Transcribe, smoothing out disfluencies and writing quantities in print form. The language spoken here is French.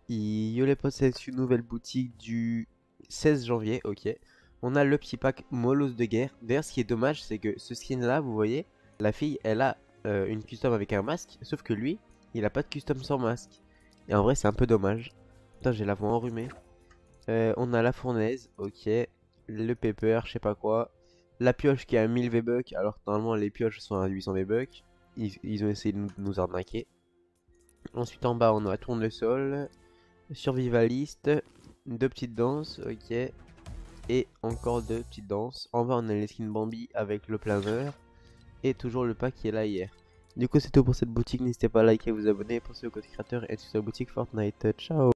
Yo les potes, c'est une nouvelle boutique du 16 janvier, ok. On a le petit pack Molos de guerre. D'ailleurs, ce qui est dommage, c'est que ce skin là, vous voyez, la fille, elle a une custom avec un masque, sauf que lui, il a pas de custom sans masque. Et en vrai, c'est un peu dommage. Putain, j'ai la voix enrhumée. On a la fournaise, ok. Le pepper, je sais pas quoi. La pioche qui a 1000 V-Bucks, alors que normalement les pioches sont à 800 V-Bucks. Ils ont essayé de nous arnaquer. Ensuite, en bas, on a tournesol. Survivaliste, deux petites danses, ok. Et encore deux petites danses. En bas, on a les skins Bambi avec le planeur. Et toujours le pack qui est là hier. Du coup, c'est tout pour cette boutique. N'hésitez pas à liker, vous abonner, pensez au code créateur et sur la boutique Fortnite. Ciao!